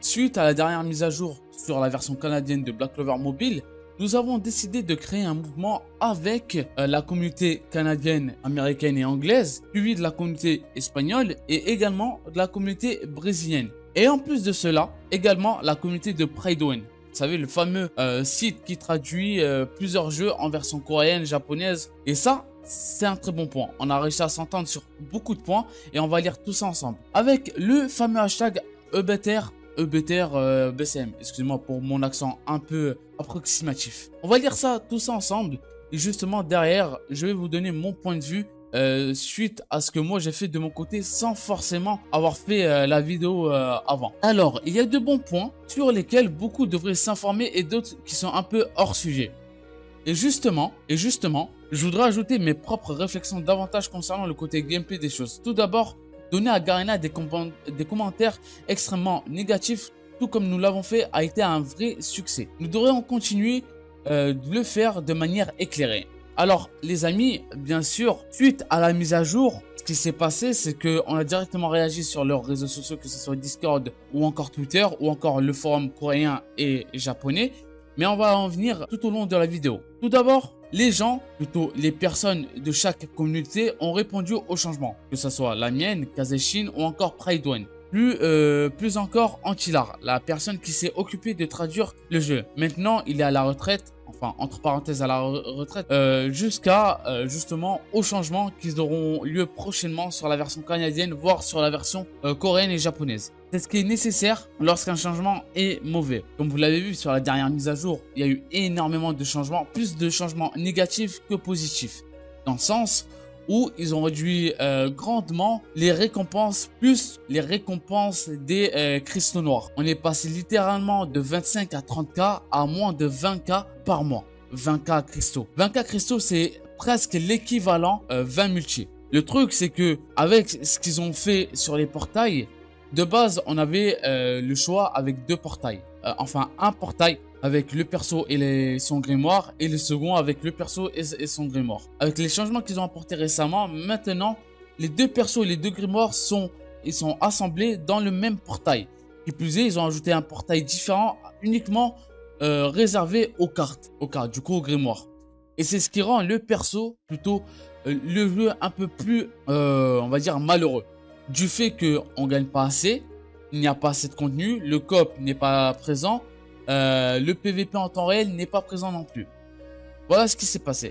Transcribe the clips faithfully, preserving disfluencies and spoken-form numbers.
Suite à la dernière mise à jour sur la version canadienne de Black Clover Mobile, nous avons décidé de créer un mouvement avec euh, la communauté canadienne, américaine et anglaise, suivi de la communauté espagnole et également de la communauté brésilienne. Et en plus de cela, également la communauté de Pridewen. Vous savez, le fameux euh, site qui traduit euh, plusieurs jeux en version coréenne, japonaise. Et ça, c'est un très bon point. On a réussi à s'entendre sur beaucoup de points et on va lire tout ça ensemble. Avec le fameux hashtag E B T R, E B T R euh, B C M. Excusez-moi pour mon accent un peu approximatif. On va lire ça, tout ça ensemble. Et justement, derrière, je vais vous donner mon point de vue euh, suite à ce que moi j'ai fait de mon côté sans forcément avoir fait euh, la vidéo euh, avant. Alors, il y a de bons points sur lesquels beaucoup devraient s'informer et d'autres qui sont un peu hors sujet. Et justement, et justement, je voudrais ajouter mes propres réflexions davantage concernant le côté gameplay des choses. Tout d'abord, donner à Garena des, com des commentaires extrêmement négatifs, tout comme nous l'avons fait, a été un vrai succès. Nous devrions continuer euh, de le faire de manière éclairée. Alors, les amis, bien sûr, suite à la mise à jour, ce qui s'est passé, c'est qu'on a directement réagi sur leurs réseaux sociaux, que ce soit Discord ou encore Twitter, ou encore le forum coréen et japonais. Mais on va en venir tout au long de la vidéo. Tout d'abord, les gens, plutôt les personnes de chaque communauté ont répondu au changement. Que ce soit la mienne, Kazeshin ou encore Pridewen. Plus, euh, plus encore Antilar, la personne qui s'est occupée de traduire le jeu. Maintenant, il est à la retraite, enfin entre parenthèses à la retraite, euh, jusqu'à euh, justement aux changements qui auront lieu prochainement sur la version canadienne, voire sur la version euh, coréenne et japonaise. C'est ce qui est nécessaire lorsqu'un changement est mauvais. Comme vous l'avez vu sur la dernière mise à jour, il y a eu énormément de changements, plus de changements négatifs que positifs. Dans le sens où ils ont réduit euh, grandement les récompenses, plus les récompenses des euh, cristaux noirs. On est passé littéralement de vingt-cinq à trente K à moins de vingt K par mois. vingt K cristaux. vingt K cristaux, c'est presque l'équivalent euh, vingt multi. Le truc, c'est que avec ce qu'ils ont fait sur les portails, de base, on avait euh, le choix avec deux portails. Euh, enfin, un portail avec le perso et les, son grimoire, et le second avec le perso et, et son grimoire. Avec les changements qu'ils ont apportés récemment, maintenant, les deux persos et les deux grimoires sont, ils sont assemblés dans le même portail. Qui plus est, ils ont ajouté un portail différent, uniquement euh, réservé aux cartes, aux cartes, du coup au grimoire. Et c'est ce qui rend le perso, plutôt euh, le jeu un peu plus, euh, on va dire, malheureux. Du fait qu'on ne gagne pas assez, il n'y a pas assez de contenu, le coop n'est pas présent, euh, le P V P en temps réel n'est pas présent non plus. Voilà ce qui s'est passé.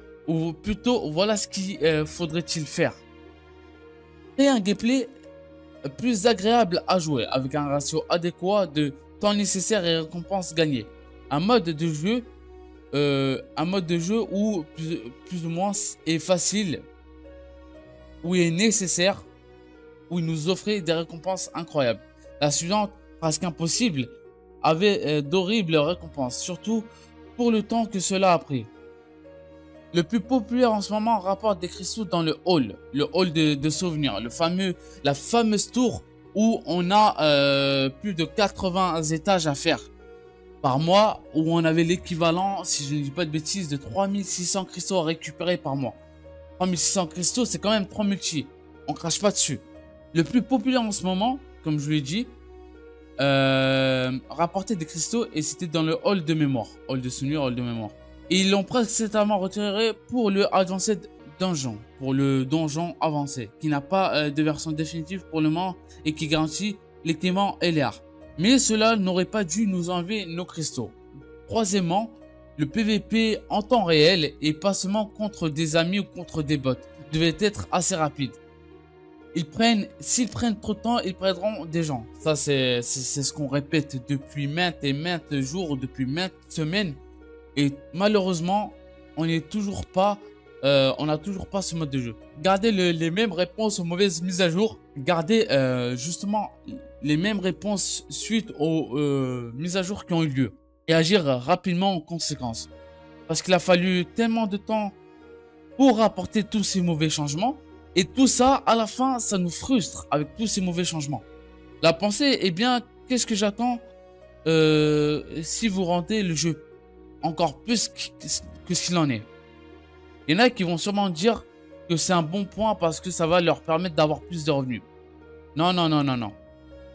Ou plutôt, voilà ce qu'il euh, faudrait-il faire. Et un gameplay plus agréable à jouer, avec un ratio adéquat de temps nécessaire et récompenses gagnées. Un mode de jeu, euh, un mode de jeu où plus, plus ou moins est facile, où il est nécessaire, où il nous offrait des récompenses incroyables. La suivante, presque impossible, avait euh, d'horribles récompenses, surtout pour le temps que cela a pris. Le plus populaire en ce moment rapporte des cristaux dans le hall, le hall de, de souvenirs, le fameux, la fameuse tour où on a euh, plus de quatre-vingts étages à faire par mois, où on avait l'équivalent, si je ne dis pas de bêtises, de trois mille six cents cristaux à récupérer par mois. trois mille six cents cristaux, c'est quand même trois multi, on crache pas dessus. Le plus populaire en ce moment, comme je vous l'ai dit, euh, rapportait des cristaux et c'était dans le hall de mémoire. Hall de souvenirs, hall de mémoire. Et ils l'ont précédemment retiré pour le Advanced Dungeon, pour le donjon avancé, qui n'a pas euh, de version définitive pour le moment et qui garantit l'équipement L R. Mais cela n'aurait pas dû nous enlever nos cristaux. Troisièmement, le P V P en temps réel et pas seulement contre des amis ou contre des bots devait être assez rapide. Ils prennent, s'ils prennent trop de temps, ils perdront des gens. Ça, c'est ce qu'on répète depuis maintes et maintes jours, depuis maintes semaines. Et malheureusement, on n'est toujours pas, euh, on n'a toujours pas ce mode de jeu. Gardez le, les mêmes réponses aux mauvaises mises à jour. Gardez euh, justement les mêmes réponses suite aux euh, mises à jour qui ont eu lieu. Et agir rapidement en conséquence. Parce qu'il a fallu tellement de temps pour apporter tous ces mauvais changements. Et tout ça, à la fin, ça nous frustre avec tous ces mauvais changements. La pensée est bien, qu'est-ce que j'attends euh, si vous rendez le jeu encore plus que ce qu'il en est. Il y en a qui vont sûrement dire que c'est un bon point parce que ça va leur permettre d'avoir plus de revenus. Non, non, non, non, non.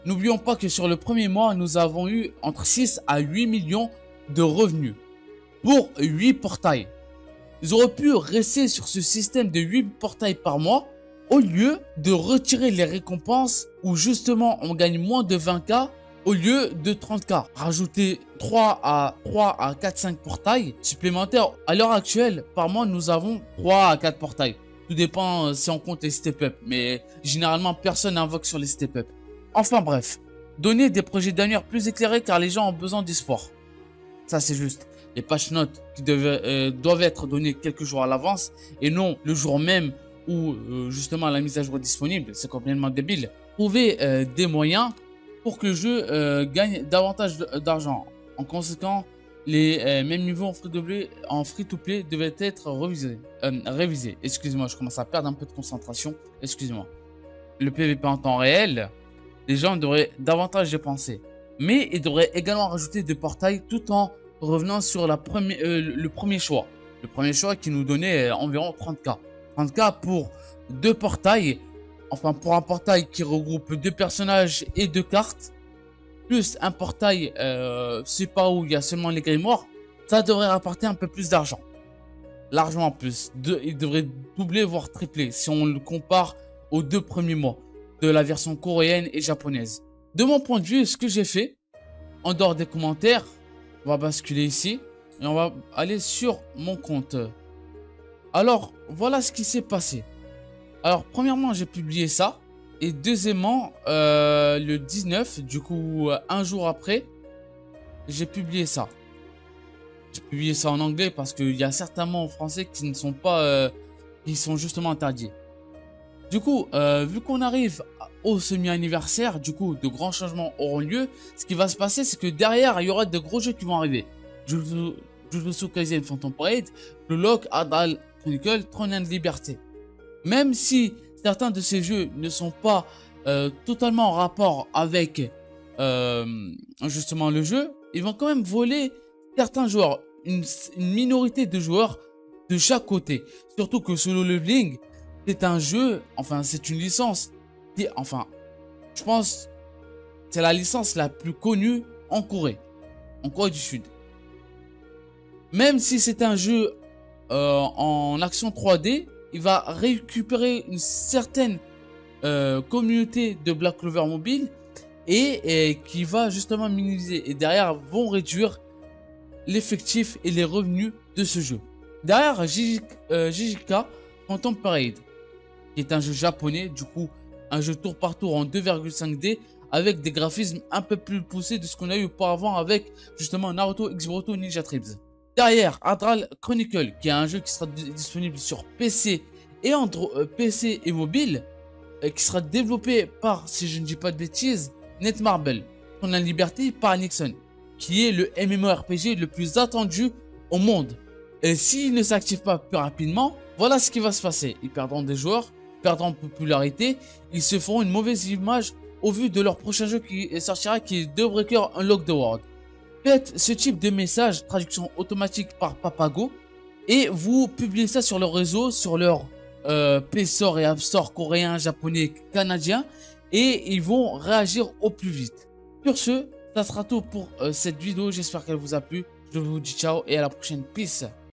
N'oublions pas que sur le premier mois, nous avons eu entre six à huit millions de revenus pour huit portails. Ils auraient pu rester sur ce système de huit portails par mois au lieu de retirer les récompenses où justement on gagne moins de vingt K au lieu de trente K. Rajouter trois à quatre, cinq portails supplémentaires. À l'heure actuelle, par mois, nous avons trois à quatre portails. Tout dépend si on compte les step-up, mais généralement personne n'invoque sur les step-up. Enfin bref, donner des projets d'avenir plus éclairés car les gens ont besoin d'espoir. Ça c'est juste. Les patch notes qui devaient, euh, doivent être données quelques jours à l'avance et non le jour même où euh, justement la mise à jour est disponible. C'est complètement débile. Trouver euh, des moyens pour que le jeu euh, gagne davantage d'argent. En conséquent, les euh, mêmes niveaux en free-to-play en free-to-play devaient être révisés. Euh, révisés. Excusez-moi, je commence à perdre un peu de concentration. Excusez-moi. Le P V P en temps réel, les gens devraient davantage dépenser. Mais ils devraient également rajouter des portails tout en revenant sur la première, euh, le premier choix. Le premier choix qui nous donnait euh, environ trente K. trente K pour deux portails. Enfin, pour un portail qui regroupe deux personnages et deux cartes. Plus un portail, euh, c'est pas où il y a seulement les grimoires. Ça devrait rapporter un peu plus d'argent. L'argent en plus. De, il devrait doubler voire tripler si on le compare aux deux premiers mois de la version coréenne et japonaise. De mon point de vue, ce que j'ai fait, en dehors des commentaires, on va basculer ici et on va aller sur mon compte. Alors, voilà ce qui s'est passé. Alors, premièrement, j'ai publié ça. Et deuxièmement, euh, le dix-neuf, du coup, un jour après, j'ai publié ça. J'ai publié ça en anglais parce qu'il y a certains mots en français qui ne sont pas, euh, qui sont justement interdits. Du coup, euh, vu qu'on arrive au semi-anniversaire, du coup, de grands changements auront lieu. Ce qui va se passer, c'est que derrière, il y aura de gros jeux qui vont arriver. Jujutsu Kaisen Phantom Parade, Blue Lock, Adal Chronicle, Throne and Liberty. Même si certains de ces jeux ne sont pas euh, totalement en rapport avec euh, justement le jeu, ils vont quand même voler certains joueurs, une, une minorité de joueurs de chaque côté. Surtout que Solo Leveling, c'est un jeu, enfin c'est une licence, qui, enfin je pense c'est la licence la plus connue en Corée, en Corée du Sud. Même si c'est un jeu euh, en action trois D, il va récupérer une certaine euh, communauté de Black Clover Mobile et, et qui va justement minimiser et derrière vont réduire l'effectif et les revenus de ce jeu. Derrière J J K Phantom Parade, qui est un jeu japonais, du coup un jeu tour par tour en deux virgule cinq D avec des graphismes un peu plus poussés de ce qu'on a eu auparavant avec justement Naruto X Boruto Ninja Tribes. Derrière, Adral Chronicle, qui est un jeu qui sera disponible sur P C et Android, euh, P C et mobile, euh, qui sera développé par, si je ne dis pas de bêtises, Netmarble, Throne and Liberty par Nixon, qui est le MMORPG le plus attendu au monde. Et s'il ne s'active pas plus rapidement, voilà ce qui va se passer. Ils perdront des joueurs, perdront en popularité, ils se feront une mauvaise image au vu de leur prochain jeu qui sortira, qui est The Breaker Unlock the World. Faites ce type de message, traduction automatique par Papago, et vous publiez ça sur leur réseau, sur leur euh, Play Store et App Store coréen, japonais, canadien, et ils vont réagir au plus vite. Sur ce, ça sera tout pour euh, cette vidéo, j'espère qu'elle vous a plu. Je vous dis ciao et à la prochaine, peace.